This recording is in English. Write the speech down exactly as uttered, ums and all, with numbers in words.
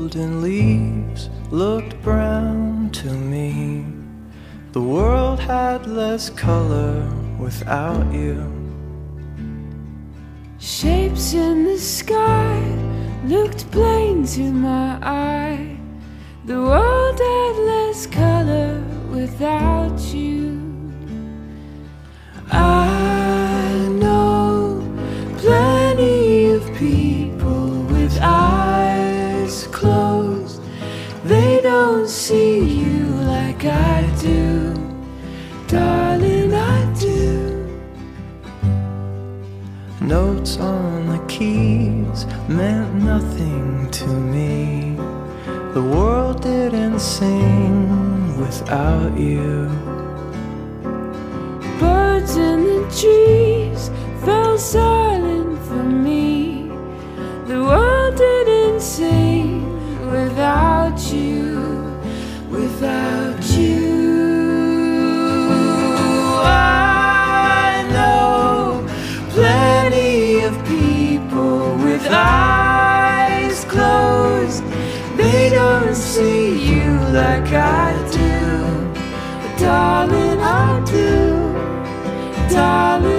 golden leaves looked brown to me. The world had less color without you. Shapes in the sky looked plain to my eye. The world had less color without you. I know plenty of people with eyes closed. They don't see you like I do, darling, I do. Notes on the keys meant nothing to me. The world didn't sing without you. Birds in the trees fell silent for me. The world didn't sing without you, without you. I know plenty of people with eyes closed. They don't see you like I do, but darling, I do, darling.